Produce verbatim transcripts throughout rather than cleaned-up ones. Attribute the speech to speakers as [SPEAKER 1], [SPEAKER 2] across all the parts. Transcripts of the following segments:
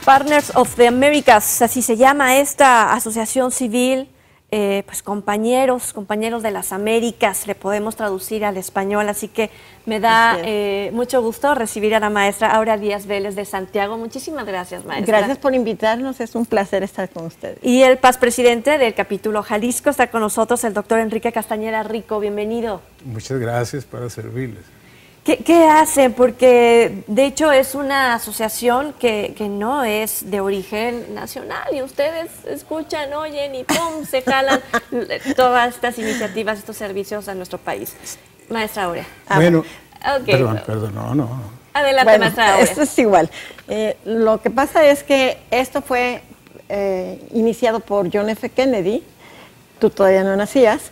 [SPEAKER 1] Partners of the Americas, así se llama esta asociación civil, eh, pues compañeros, compañeros de las Américas, le podemos traducir al español, así que me da eh, mucho gusto recibir a la maestra Aurea Díaz Vélez de Santiago. Muchísimas gracias, maestra.
[SPEAKER 2] Gracias por invitarnos, es un placer estar con ustedes.
[SPEAKER 1] Y el paz presidente del capítulo Jalisco está con nosotros, el doctor Enrique Castañeda Rico, bienvenido.
[SPEAKER 3] Muchas gracias, para servirles.
[SPEAKER 1] ¿Qué, ¿Qué hacen? Porque de hecho es una asociación que, que no es de origen nacional y ustedes escuchan, oyen y ¡pum! Se jalan todas estas iniciativas, estos servicios a nuestro país. Maestra Aurea.
[SPEAKER 3] Ah, bueno,
[SPEAKER 1] okay.
[SPEAKER 3] perdón, perdón, no, no.
[SPEAKER 1] Adelante,
[SPEAKER 2] bueno,
[SPEAKER 1] maestra Aurea.
[SPEAKER 2] Esto es igual. Eh, lo que pasa es que esto fue eh, iniciado por John F. Kennedy. Tú todavía no nacías,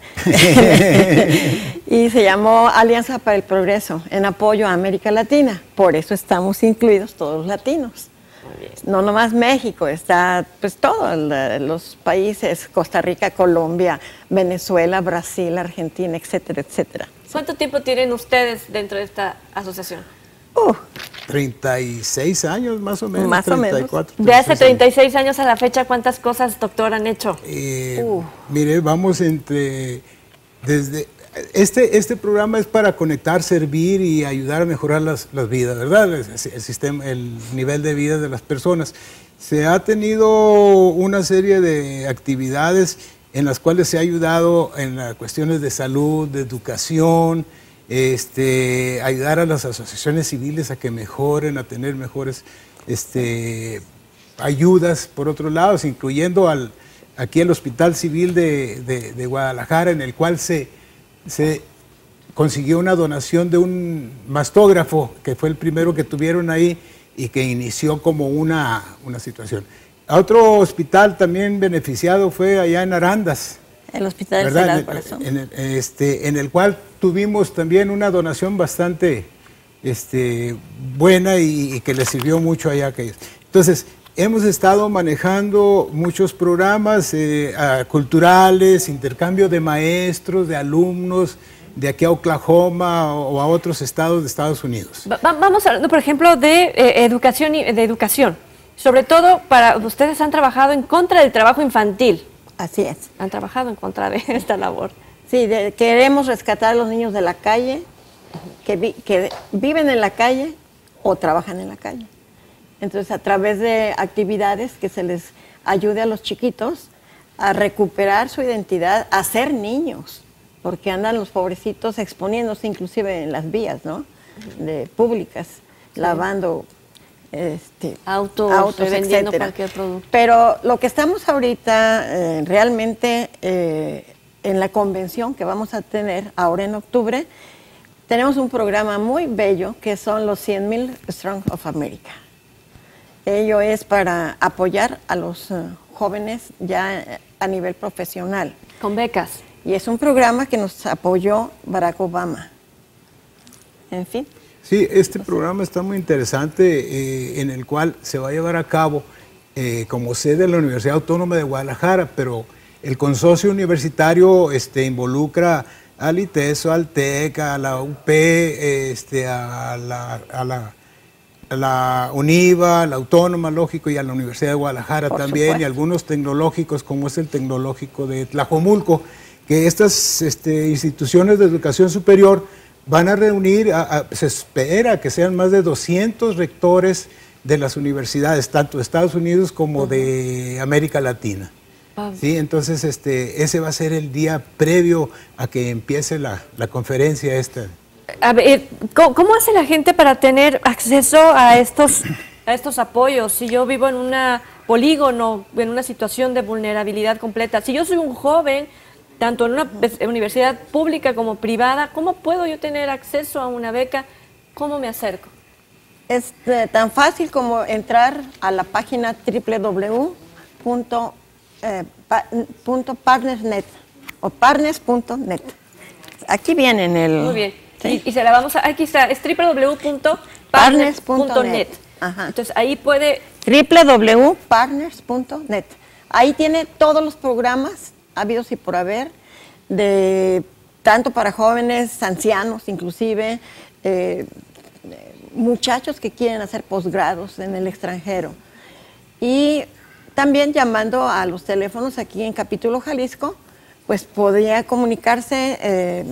[SPEAKER 2] y se llamó Alianza para el Progreso, en apoyo a América Latina. Por eso estamos incluidos todos los latinos. No nomás México, está pues todos los países, Costa Rica, Colombia, Venezuela, Brasil, Argentina, etcétera, etcétera.
[SPEAKER 1] ¿Cuánto tiempo tienen ustedes dentro de esta asociación?
[SPEAKER 2] Uh,
[SPEAKER 3] treinta y seis años más o menos.
[SPEAKER 2] Más o menos.
[SPEAKER 3] treinta y cuatro,
[SPEAKER 1] De hace treinta y seis años a la fecha, ¿cuántas cosas, doctor, han hecho?
[SPEAKER 3] Eh,
[SPEAKER 2] uh.
[SPEAKER 3] Mire, vamos entre... desde este, este programa es para conectar, servir y ayudar a mejorar las, las vidas, ¿verdad? El, el, sistema, el nivel de vida de las personas. Se ha tenido una serie de actividades en las cuales se ha ayudado en las cuestiones de salud, de educación, Este, ayudar a las asociaciones civiles a que mejoren, a tener mejores este, ayudas por otros lados, incluyendo al, aquí el Hospital Civil de, de, de Guadalajara, en el cual se, se consiguió una donación de un mastógrafo, que fue el primero que tuvieron ahí y que inició como una, una situación. Otro hospital también beneficiado fue allá en Arandas.
[SPEAKER 2] El Hospital del Sagrado Corazón.
[SPEAKER 3] En el, este, en el cual tuvimos también una donación bastante este, buena y, y que le sirvió mucho allá a aquellos. Entonces, hemos estado manejando muchos programas eh, uh, culturales, intercambio de maestros, de alumnos, de aquí a Oklahoma o, o a otros estados de Estados Unidos.
[SPEAKER 1] Va, vamos hablando, por ejemplo, de eh, educación y de educación. Sobre todo, para ustedes han trabajado en contra del trabajo infantil.
[SPEAKER 2] Así es.
[SPEAKER 1] Han trabajado en contra de esta labor.
[SPEAKER 2] Sí, de, queremos rescatar a los niños de la calle, que, vi, que viven en la calle o trabajan en la calle. Entonces, a través de actividades que se les ayude a los chiquitos a recuperar su identidad, a ser niños, porque andan los pobrecitos exponiéndose inclusive en las vías, ¿no? De públicas, sí. lavando Este,
[SPEAKER 1] autos,
[SPEAKER 2] autos
[SPEAKER 1] vendiendo
[SPEAKER 2] etcétera.
[SPEAKER 1] cualquier producto.
[SPEAKER 2] Pero lo que estamos ahorita eh, realmente eh, en la convención que vamos a tener ahora en octubre, tenemos un programa muy bello que son los cien mil Strong of America. Ello es para apoyar a los uh, jóvenes ya a nivel profesional.
[SPEAKER 1] Con becas.
[SPEAKER 2] Y es un programa que nos apoyó Barack Obama. En fin.
[SPEAKER 3] Sí, este programa está muy interesante, eh, en el cual se va a llevar a cabo eh, como sede de la Universidad Autónoma de Guadalajara, pero el consorcio universitario este, involucra al ITESO, al TEC, a la U P, este, a, la, a, la, a la UNIVA, a la Autónoma, lógico, y a la Universidad de Guadalajara Por también, supuesto. Y algunos tecnológicos, como es el Tecnológico de Tlajomulco, que estas este, instituciones de educación superior van a reunir, a, a, se espera que sean más de doscientos rectores de las universidades, tanto de Estados Unidos como uh-huh. de América Latina. Uh-huh. ¿Sí? Entonces, este, ese va a ser el día previo a que empiece la, la conferencia esta.
[SPEAKER 1] A ver, ¿cómo, ¿cómo hace la gente para tener acceso a estos, a estos apoyos? Si yo vivo en un polígono, en una situación de vulnerabilidad completa, si yo soy un joven, tanto en una universidad pública como privada, ¿cómo puedo yo tener acceso a una beca? ¿Cómo me acerco?
[SPEAKER 2] Es eh, tan fácil como entrar a la página doble u doble u doble u punto partners punto net o partners punto net. Aquí viene en el...
[SPEAKER 1] Muy bien. ¿Sí? Y, y se la vamos a... Aquí está, es doble u doble u doble u punto partners punto net. Entonces ahí puede...
[SPEAKER 2] doble u doble u doble u punto partners punto net. Ahí tiene todos los programas habidos y por haber, de, tanto para jóvenes, ancianos inclusive, eh, muchachos que quieren hacer posgrados en el extranjero. Y también llamando a los teléfonos aquí en Capítulo Jalisco, pues podría comunicarse eh,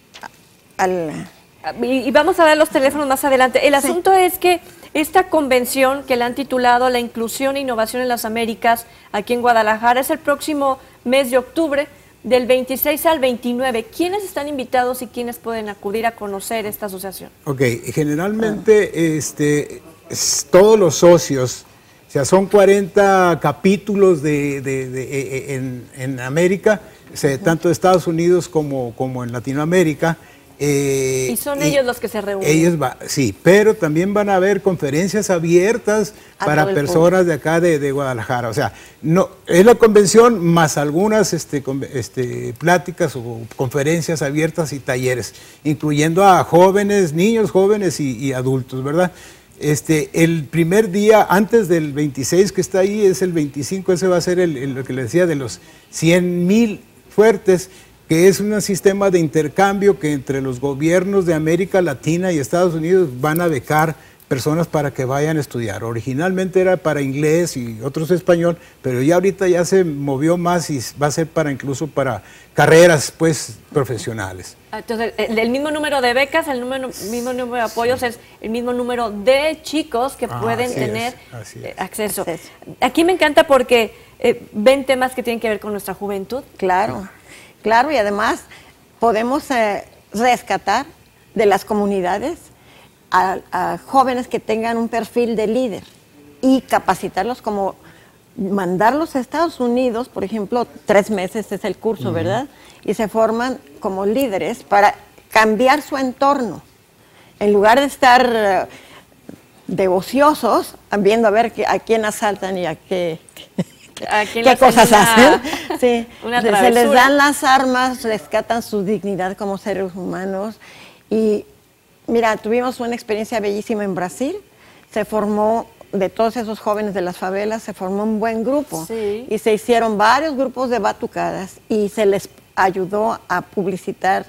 [SPEAKER 2] al...
[SPEAKER 1] Y, y vamos a ver los teléfonos más adelante. El
[SPEAKER 2] Sí.
[SPEAKER 1] asunto es que esta convención que la han titulado La Inclusión e Innovación en las Américas, aquí en Guadalajara, es el próximo mes de octubre, del veintiséis al veintinueve. ¿Quiénes están invitados y quiénes pueden acudir a conocer esta asociación?
[SPEAKER 3] Ok, generalmente ah. este, es, todos los socios, o sea, son cuarenta capítulos de, de, de, de, en, en América, o sea, tanto de Estados Unidos como, como en Latinoamérica.
[SPEAKER 1] Eh, y son y ellos los que se reúnen.
[SPEAKER 3] Ellos va, sí, pero también van a haber conferencias abiertas a para personas de acá de, de Guadalajara. O sea, no es la convención más algunas este, con, este, pláticas o conferencias abiertas y talleres, incluyendo a jóvenes, niños, jóvenes y, y adultos, ¿verdad? Este, el primer día, antes del veintiséis que está ahí, es el veinticinco, ese va a ser el, el, lo que le decía de los cien mil fuertes, que es un sistema de intercambio que entre los gobiernos de América Latina y Estados Unidos van a becar personas para que vayan a estudiar. Originalmente era para inglés y otros español, pero ya ahorita ya se movió más y va a ser para incluso para carreras pues profesionales.
[SPEAKER 1] Entonces, el, el mismo número de becas, el número, mismo número de apoyos es el mismo número de chicos que ah, pueden tener es, es. acceso. Aquí me encanta porque eh, ven temas que tienen que ver con nuestra juventud.
[SPEAKER 2] Claro. Claro, y además podemos eh, rescatar de las comunidades a, a jóvenes que tengan un perfil de líder y capacitarlos, como mandarlos a Estados Unidos, por ejemplo, tres meses es el curso, uh-huh. ¿verdad? Y se forman como líderes para cambiar su entorno. En lugar de estar uh, de ociosos, viendo a ver que, a quién asaltan y a qué... ¿Qué cosas una, hacen? Sí. Una se les dan las armas, rescatan su dignidad como seres humanos. Y mira, tuvimos una experiencia bellísima en Brasil. Se formó, de todos esos jóvenes de las favelas, se formó un buen grupo.
[SPEAKER 1] Sí.
[SPEAKER 2] Y se hicieron varios grupos de batucadas y se les ayudó a publicitar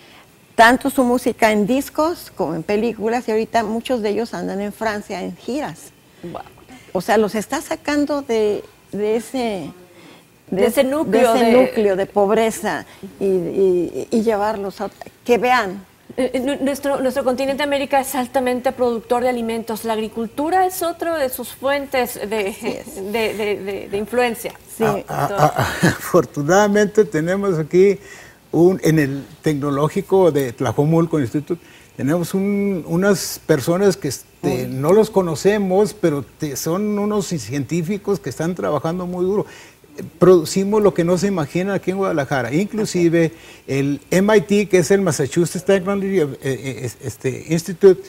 [SPEAKER 2] tanto su música en discos como en películas. Y ahorita muchos de ellos andan en Francia en giras.
[SPEAKER 1] Wow.
[SPEAKER 2] O sea, los está sacando de... de ese,
[SPEAKER 1] de, de ese, núcleo,
[SPEAKER 2] de, ese
[SPEAKER 1] de...
[SPEAKER 2] núcleo de pobreza y, y, y llevarlos a que vean.
[SPEAKER 1] Eh, nuestro, nuestro continente América es altamente productor de alimentos. La agricultura es otra de sus fuentes de, de, de, de, de influencia.
[SPEAKER 3] Sí. Ah, ah, ah, afortunadamente tenemos aquí un, en el tecnológico de Tlajomulco Instituto, tenemos un, unas personas que este, no los conocemos, pero te, son unos científicos que están trabajando muy duro. Producimos lo que no se imagina aquí en Guadalajara. Inclusive okay. el M I T, que es el Massachusetts Technology este, Institute,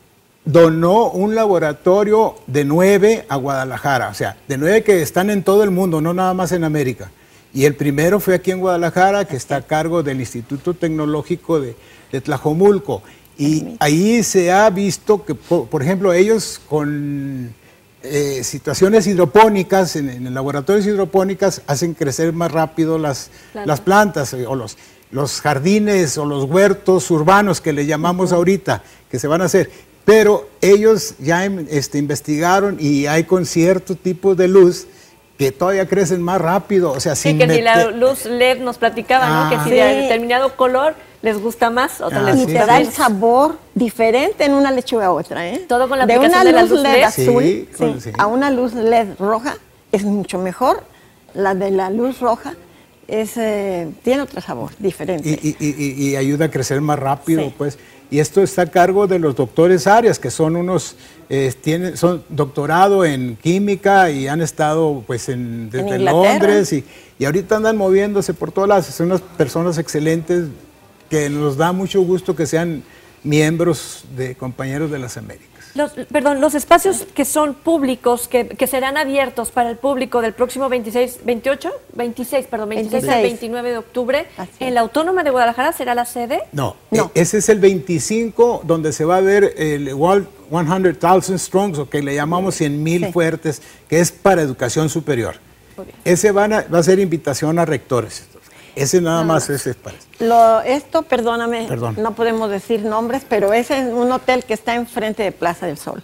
[SPEAKER 3] donó un laboratorio de nueve a Guadalajara. O sea, de nueve que están en todo el mundo, no nada más en América. Y el primero fue aquí en Guadalajara, que está a cargo del Instituto Tecnológico de, de Tlajomulco. Y ahí se ha visto que, por, por ejemplo, ellos con eh, situaciones hidropónicas, en, en laboratorios hidropónicas, hacen crecer más rápido las plantas, las plantas o los, los jardines o los huertos urbanos que le llamamos uh-huh. ahorita, que se van a hacer. Pero ellos ya este, investigaron y hay con cierto tipo de luz que todavía crecen más rápido. O sea,
[SPEAKER 1] sí,
[SPEAKER 3] sin
[SPEAKER 1] que
[SPEAKER 3] meter...
[SPEAKER 1] si la luz L E D nos platicaba, ah, ¿no? Que si sí. de determinado color les gusta más, otra ah, les gusta
[SPEAKER 2] sí, te da el sabor diferente en una lechuga a otra, ¿eh?
[SPEAKER 1] Todo con la
[SPEAKER 2] de
[SPEAKER 1] aplicación
[SPEAKER 2] una
[SPEAKER 1] de la
[SPEAKER 2] luz
[SPEAKER 1] luz
[SPEAKER 2] L E D,
[SPEAKER 1] L E D
[SPEAKER 2] azul
[SPEAKER 3] sí,
[SPEAKER 2] sí, sí. a una luz L E D roja es mucho mejor. La de la luz roja es, eh, tiene otro sabor diferente.
[SPEAKER 3] Y, y, y, y ayuda a crecer más rápido, sí. pues. Y esto está a cargo de los doctores Arias, que son unos, eh, tienen, son doctorado en química y han estado pues en, desde
[SPEAKER 2] ¿En
[SPEAKER 3] Londres y, y ahorita andan moviéndose por todas las, son unas personas excelentes que nos da mucho gusto que sean miembros de Compañeros de las Américas.
[SPEAKER 1] Los, perdón, los espacios que son públicos, que, que serán abiertos para el público del próximo veintiséis, veintiocho, veintiséis, perdón, veintiséis al veintinueve de octubre, ¿en la Autónoma de Guadalajara será la sede?
[SPEAKER 3] No, no. Eh, ese es el veinticinco, donde se va a ver el World cien thousand Strongs, o que le llamamos cien mil sí. fuertes, que es para educación superior. Ese van a, va a ser invitación a rectores. Ese nada más no. ese es para
[SPEAKER 2] Lo, esto, perdóname,
[SPEAKER 3] Perdón.
[SPEAKER 2] no podemos decir nombres, pero ese es un hotel que está enfrente de Plaza del Sol.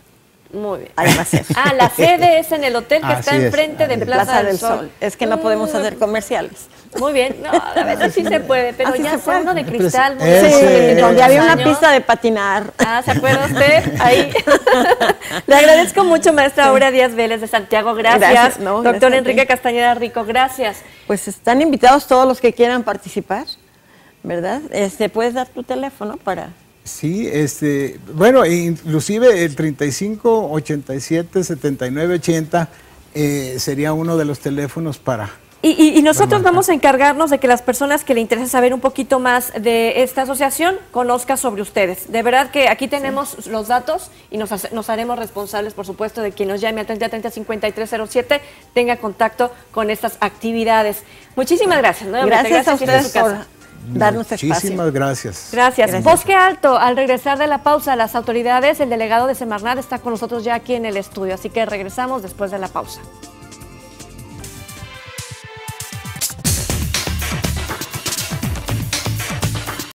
[SPEAKER 1] Muy bien.
[SPEAKER 2] Ahí va a ser.
[SPEAKER 1] Ah, la sede es en el hotel que
[SPEAKER 3] Así
[SPEAKER 1] está
[SPEAKER 3] es.
[SPEAKER 1] enfrente de
[SPEAKER 2] De
[SPEAKER 1] Plaza, del Sol.
[SPEAKER 2] Sol. Es que no podemos
[SPEAKER 1] Mm,
[SPEAKER 2] hacer comerciales.
[SPEAKER 1] Muy bien, no, a veces sí se puede, pero
[SPEAKER 2] Así
[SPEAKER 1] ya
[SPEAKER 2] se
[SPEAKER 1] sea
[SPEAKER 2] puede.
[SPEAKER 1] uno de
[SPEAKER 3] Pero
[SPEAKER 1] cristal.
[SPEAKER 3] sí,
[SPEAKER 1] muy
[SPEAKER 3] ese-
[SPEAKER 1] bonito, que
[SPEAKER 3] Eh,
[SPEAKER 1] tiene
[SPEAKER 2] Donde había una
[SPEAKER 1] años.
[SPEAKER 2] pista de patinar.
[SPEAKER 1] Ah, ¿se acuerda usted? Ahí. Le agradezco mucho, maestra Aura Díaz Vélez de Santiago. Gracias.
[SPEAKER 2] Gracias, no,
[SPEAKER 1] Doctor
[SPEAKER 2] gracias a
[SPEAKER 1] Enrique
[SPEAKER 2] ti.
[SPEAKER 1] Castañeda Rico, gracias.
[SPEAKER 2] Pues están invitados todos los que quieran participar, ¿verdad? Este, ¿puedes dar tu teléfono para...?
[SPEAKER 3] Sí, este, bueno, inclusive el treinta y cinco, ochenta y siete, setenta y nueve, ochenta eh, sería uno de los teléfonos para...
[SPEAKER 1] Y, y- y nosotros vamos a encargarnos de que las personas que le interese saber un poquito más de esta asociación conozcan sobre ustedes. De verdad que aquí tenemos los datos y nos, hace- nos haremos responsables, por supuesto, de quien nos llame al treinta, treinta, cincuenta y tres cero siete tenga contacto con estas actividades. Muchísimas gracias. Nuevamente,
[SPEAKER 2] Gracias a
[SPEAKER 1] y esta es
[SPEAKER 2] ustedes
[SPEAKER 1] su
[SPEAKER 2] por
[SPEAKER 1] casa.
[SPEAKER 2] darnos espacio.
[SPEAKER 3] Muchísimas gracias.
[SPEAKER 1] Gracias.
[SPEAKER 2] Gracias.
[SPEAKER 1] Bosque Alto, al regresar de la pausa, las autoridades, el delegado de Semarnat está con nosotros ya aquí en el estudio, así que regresamos después de la pausa.